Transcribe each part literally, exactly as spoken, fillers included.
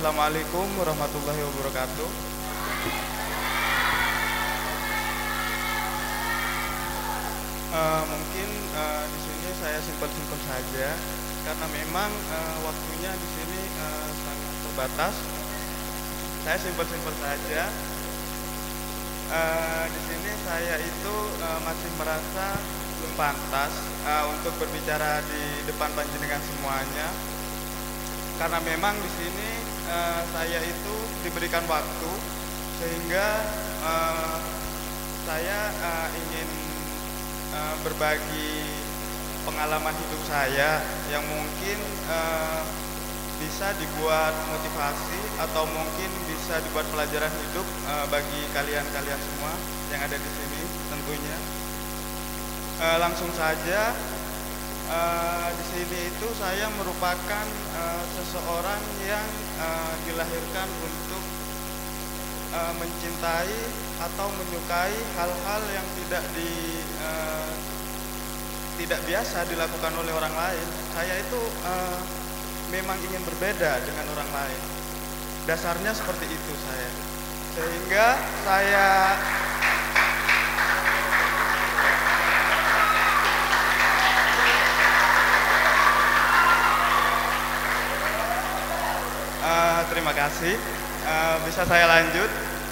Assalamualaikum warahmatullahi wabarakatuh. Uh, mungkin uh, di sini saya simpel-simpel saja karena memang uh, waktunya di sini uh, sangat terbatas. Saya simpel-simpel saja. Uh, di sini saya itu uh, masih merasa belum pantas uh, untuk berbicara di depan panjenengan semuanya. Karena memang di sini uh, saya itu diberikan waktu sehingga uh, saya uh, ingin uh, berbagi pengalaman hidup saya yang mungkin uh, bisa dibuat motivasi atau mungkin bisa dibuat pelajaran hidup uh, bagi kalian-kalian semua yang ada di sini tentunya. Uh, langsung saja. Uh, di sini itu saya merupakan uh, seseorang yang uh, dilahirkan untuk uh, mencintai atau menyukai hal-hal yang tidak di uh, tidak biasa dilakukan oleh orang lain. Saya itu uh, memang ingin berbeda dengan orang lain. Dasarnya seperti itu saya. Sehingga saya Uh, terima kasih. Uh, bisa saya lanjut?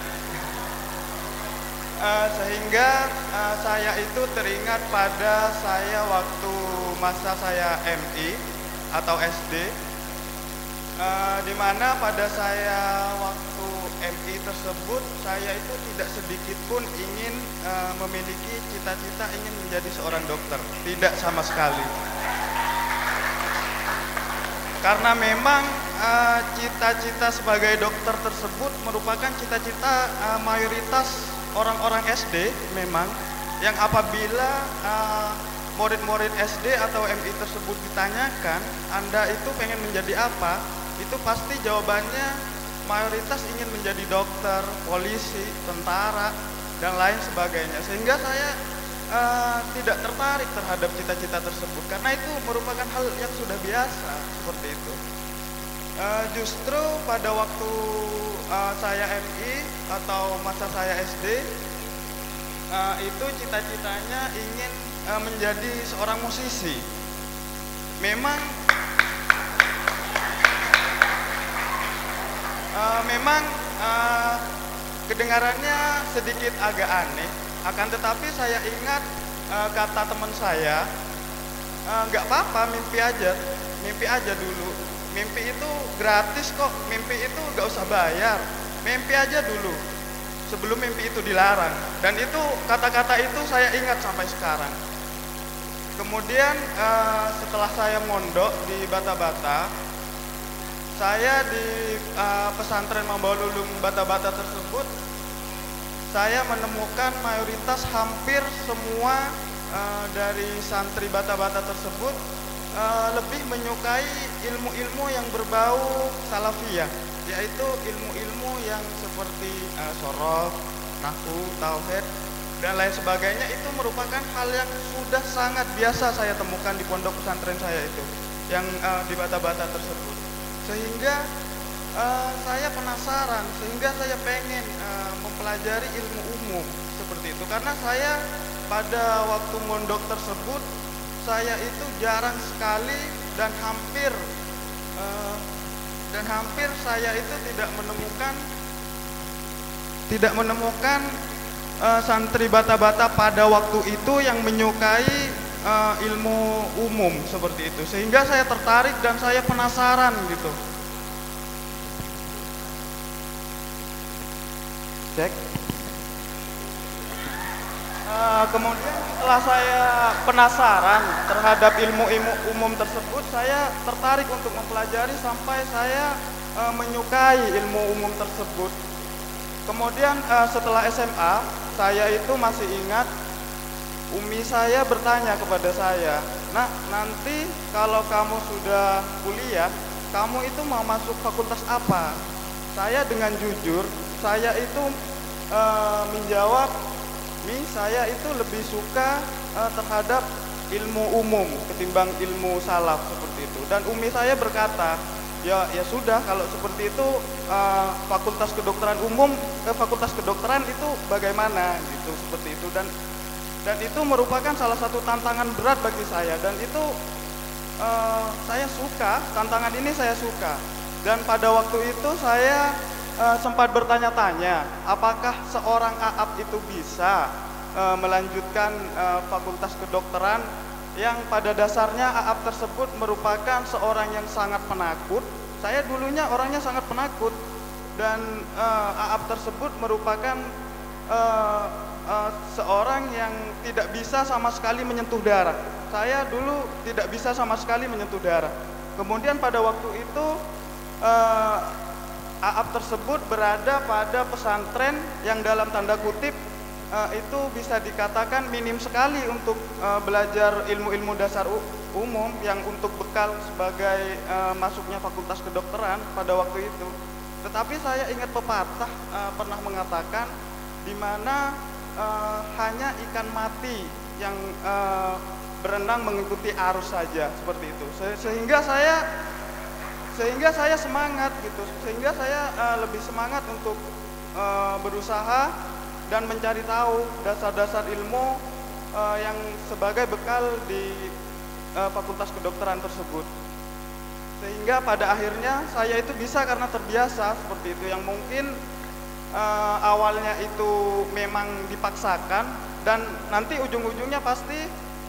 Uh, sehingga uh, saya itu teringat pada saya waktu masa saya M I atau S D, uh, di mana pada saya waktu M I tersebut saya itu tidak sedikit pun ingin uh, memiliki cita-cita ingin menjadi seorang dokter, tidak sama sekali. Karena memang uh, cita-cita sebagai dokter tersebut merupakan cita-cita uh, mayoritas orang-orang S D memang, yang apabila uh, murid-murid S D atau M I tersebut ditanyakan, Anda itu pengen menjadi apa? Itu pasti jawabannya mayoritas ingin menjadi dokter, polisi, tentara, dan lain sebagainya. Sehingga saya Uh, tidak tertarik terhadap cita-cita tersebut karena itu merupakan hal yang sudah biasa seperti itu. Uh, justru pada waktu uh, saya M I atau masa saya S D, uh, itu cita-citanya ingin uh, menjadi seorang musisi. Memang, uh, memang uh, kedengarannya sedikit agak aneh. Akan tetapi saya ingat uh, kata teman saya, nggak uh, apa-apa, mimpi aja, mimpi aja dulu. Mimpi itu gratis kok, mimpi itu nggak usah bayar, mimpi aja dulu sebelum mimpi itu dilarang. Dan itu kata-kata itu saya ingat sampai sekarang. Kemudian uh, setelah saya mondok di Bata-Bata, saya di uh, pesantren Mambaul Ulum Bata-Bata tersebut, saya menemukan mayoritas hampir semua uh, dari santri Bata-Bata tersebut uh, lebih menyukai ilmu-ilmu yang berbau salafiyah, yaitu ilmu-ilmu yang seperti uh, sorof, nahwu, tauhid, dan lain sebagainya. Itu merupakan hal yang sudah sangat biasa saya temukan di pondok pesantren saya itu, yang uh, di Bata-Bata tersebut. Sehingga Uh, saya penasaran, sehingga saya pengen uh, mempelajari ilmu umum seperti itu. Karena saya pada waktu mondok tersebut, saya itu jarang sekali dan hampir uh, dan hampir saya itu tidak menemukan tidak menemukan uh, santri Bata-Bata pada waktu itu yang menyukai uh, ilmu umum seperti itu. Sehingga saya tertarik dan saya penasaran gitu. Cek. Uh, kemudian setelah saya penasaran terhadap ilmu-ilmu umum tersebut, saya tertarik untuk mempelajari sampai saya uh, menyukai ilmu umum tersebut. Kemudian uh, setelah S M A, saya itu masih ingat umi saya bertanya kepada saya, "Nak, nanti kalau kamu sudah kuliah, kamu itu mau masuk fakultas apa?" Saya dengan jujur, saya itu e, menjawab, "Mi, saya itu lebih suka e, terhadap ilmu umum ketimbang ilmu salaf," seperti itu. Dan umi saya berkata, ya ya sudah, kalau seperti itu eh, fakultas kedokteran umum, eh, fakultas kedokteran itu bagaimana gitu, seperti itu. Dan dan itu merupakan salah satu tantangan berat bagi saya, dan itu eh, saya suka, tantangan ini saya suka. Dan pada waktu itu saya eh, sempat bertanya-tanya, apakah seorang A A P itu bisa eh, melanjutkan eh, fakultas kedokteran yang pada dasarnya A A P tersebut merupakan seorang yang sangat penakut. Saya dulunya orangnya sangat penakut, dan uh, A A P tersebut merupakan uh, uh, seorang yang tidak bisa sama sekali menyentuh darah. Saya dulu tidak bisa sama sekali menyentuh darah. Kemudian pada waktu itu uh, A A P tersebut berada pada pesantren yang dalam tanda kutip Uh, itu bisa dikatakan minim sekali untuk uh, belajar ilmu-ilmu dasar umum yang untuk bekal sebagai uh, masuknya fakultas kedokteran pada waktu itu. Tetapi saya ingat pepatah uh, pernah mengatakan di mana uh, hanya ikan mati yang uh, berenang mengikuti arus saja, seperti itu. Se sehingga saya sehingga saya semangat gitu, sehingga saya uh, lebih semangat untuk uh, berusaha dan mencari tahu dasar-dasar ilmu uh, yang sebagai bekal di uh, fakultas kedokteran tersebut. Sehingga pada akhirnya saya itu bisa karena terbiasa seperti itu, yang mungkin uh, awalnya itu memang dipaksakan dan nanti ujung-ujungnya pasti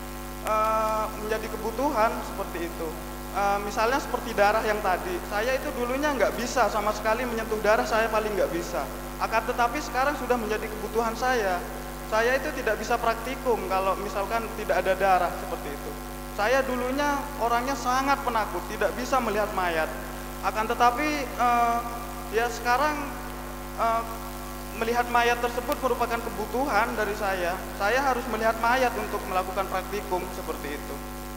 uh, menjadi kebutuhan seperti itu. Uh, misalnya seperti darah yang tadi, saya itu dulunya nggak bisa sama sekali menyentuh darah, saya paling nggak bisa. Akan tetapi sekarang sudah menjadi kebutuhan saya. Saya itu tidak bisa praktikum kalau misalkan tidak ada darah, seperti itu. Saya dulunya orangnya sangat penakut, tidak bisa melihat mayat. Akan tetapi uh, ya sekarang uh, melihat mayat tersebut merupakan kebutuhan dari saya. Saya harus melihat mayat untuk melakukan praktikum, seperti itu.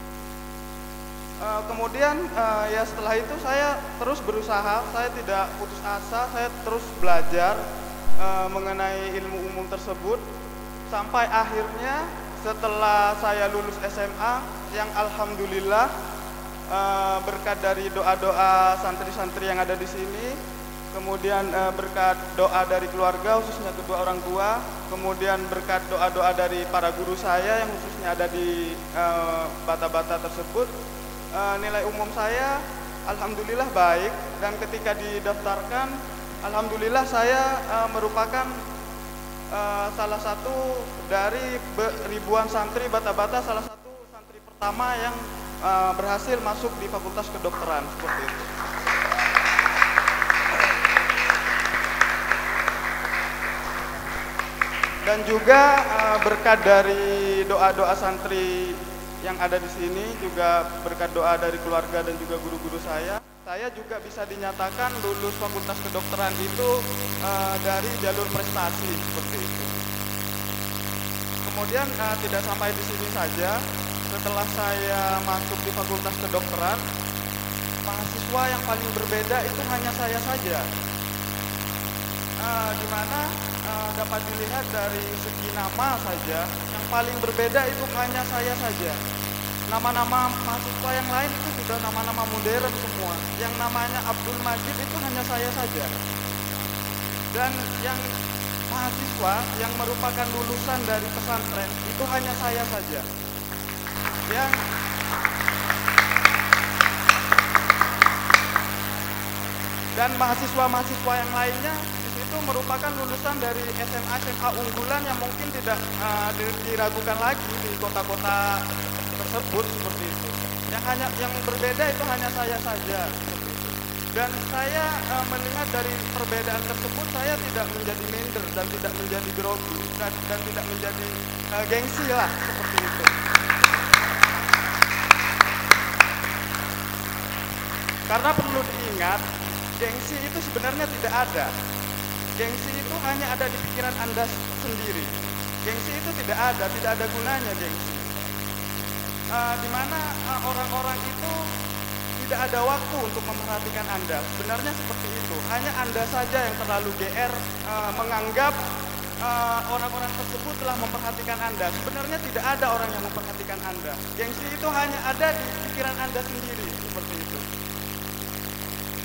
Uh, kemudian uh, ya setelah itu saya terus berusaha, saya tidak putus asa, saya terus belajar uh, mengenai ilmu umum tersebut sampai akhirnya setelah saya lulus S M A yang alhamdulillah uh, berkat dari doa-doa santri-santri yang ada di sini, kemudian uh, berkat doa dari keluarga khususnya kedua orang tua, kemudian berkat doa-doa dari para guru saya yang khususnya ada di uh, bata-bata tersebut. Uh, nilai umum saya alhamdulillah baik, dan ketika didaftarkan alhamdulillah saya uh, merupakan uh, salah satu dari ribuan santri bata-bata, salah satu santri pertama yang uh, berhasil masuk di fakultas kedokteran, seperti itu. Dan juga uh, berkat dari doa-doa santri yang ada di sini, juga berkat doa dari keluarga dan juga guru-guru saya, saya juga bisa dinyatakan lulus fakultas kedokteran itu uh, dari jalur prestasi, seperti itu. Kemudian uh, tidak sampai di sini saja, setelah saya masuk di fakultas kedokteran, mahasiswa yang paling berbeda itu hanya saya saja. Uh, di mana uh, dapat dilihat dari segi nama saja, yang paling berbeda itu hanya saya saja. Nama-nama mahasiswa yang lain itu sudah nama-nama modern semua. Yang namanya Abdul Majid itu hanya saya saja. Dan yang mahasiswa yang merupakan lulusan dari pesantren itu hanya saya saja. Ya. Dan mahasiswa-mahasiswa yang lainnya itu merupakan lulusan dari S M A S M A unggulan yang mungkin tidak uh, diragukan lagi di kota-kota tersebut, seperti itu. Yang hanya yang berbeda itu hanya saya saja, seperti itu. Dan saya uh, melihat dari perbedaan tersebut saya tidak menjadi minder dan tidak menjadi grogi dan, dan tidak menjadi uh, gengsi lah, seperti itu. Karena perlu diingat, gengsi itu sebenarnya tidak ada. Gengsi itu hanya ada di pikiran Anda sendiri. Gengsi itu tidak ada, tidak ada gunanya gengsi. Uh, di mana uh, orang-orang itu tidak ada waktu untuk memperhatikan Anda. Sebenarnya seperti itu. Hanya Anda saja yang terlalu G R uh, menganggap uh, orang-orang tersebut telah memperhatikan Anda. Sebenarnya tidak ada orang yang memperhatikan Anda. Gengsi itu hanya ada di pikiran Anda sendiri, seperti itu.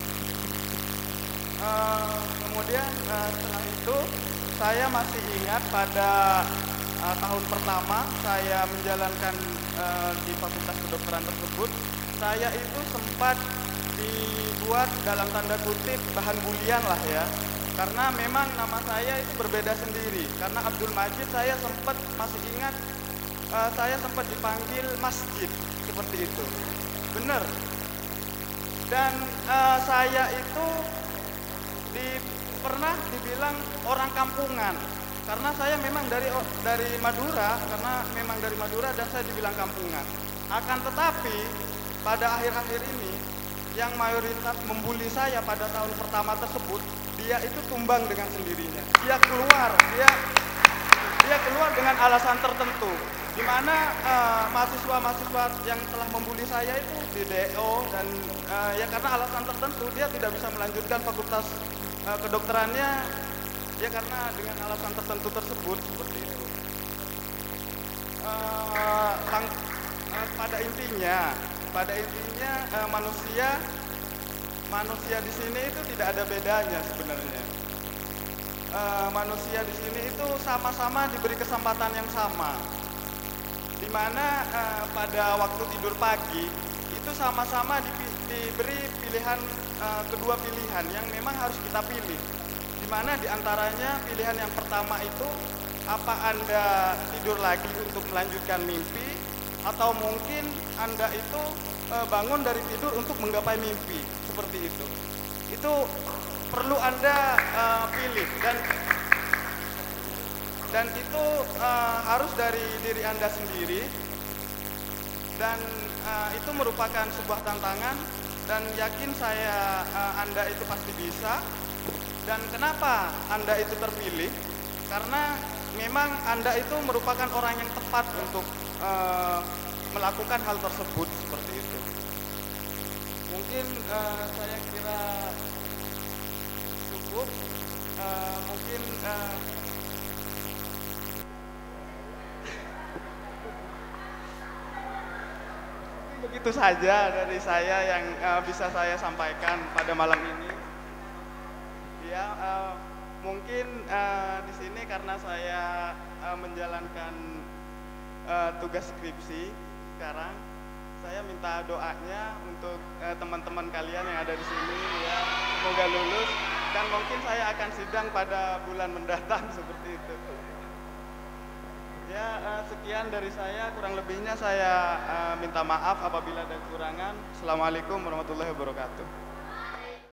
Eh, kemudian eh, setelah itu saya masih ingat pada eh, tahun pertama saya menjalankan eh, di Fakultas Kedokteran tersebut, saya itu sempat dibuat dalam tanda kutip bahan bulian lah ya. Karena memang nama saya itu berbeda sendiri. Karena Abdul Majid saya sempat masih ingat eh, saya sempat dipanggil Masjid seperti itu. Benar. Dan eh, saya itu di, pernah dibilang orang kampungan karena saya memang dari dari Madura, karena memang dari Madura dan saya dibilang kampungan. Akan tetapi pada akhir-akhir ini yang mayoritas membuli saya pada tahun pertama tersebut, dia itu tumbang dengan sendirinya. Dia keluar, dia dia keluar dengan alasan tertentu, di mana uh, mahasiswa-mahasiswa yang telah membuli saya itu di D O dan uh, ya karena alasan tertentu dia tidak bisa melanjutkan fakultas uh, kedokterannya ya karena dengan alasan tertentu tersebut seperti itu. Uh, lang, uh, pada intinya, pada intinya uh, manusia manusia di sini itu tidak ada bedanya sebenarnya. Uh, manusia di sini itu sama-sama diberi kesempatan yang sama, di mana uh, pada waktu tidur pagi itu sama-sama di, diberi pilihan uh, kedua pilihan yang memang harus kita pilih, di mana diantaranya pilihan yang pertama itu apa Anda tidur lagi untuk melanjutkan mimpi atau mungkin Anda itu uh, bangun dari tidur untuk menggapai mimpi seperti itu. Itu perlu Anda uh, pilih dan dan itu uh, harus dari diri Anda sendiri dan uh, itu merupakan sebuah tantangan dan yakin saya uh, Anda itu pasti bisa. Dan kenapa Anda itu terpilih? Karena memang Anda itu merupakan orang yang tepat untuk uh, melakukan hal tersebut seperti itu. Mungkin uh, saya kira cukup, uh, mungkin uh, begitu saja dari saya yang uh, bisa saya sampaikan pada malam ini. Ya, uh, mungkin uh, di sini karena saya uh, menjalankan uh, tugas skripsi sekarang, saya minta doanya untuk uh, teman-teman kalian yang ada di sini ya, semoga lulus. Dan mungkin saya akan sidang pada bulan mendatang seperti itu. Ya, uh, sekian dari saya, kurang lebihnya saya uh, minta maaf apabila ada kekurangan. Assalamualaikum warahmatullahi wabarakatuh.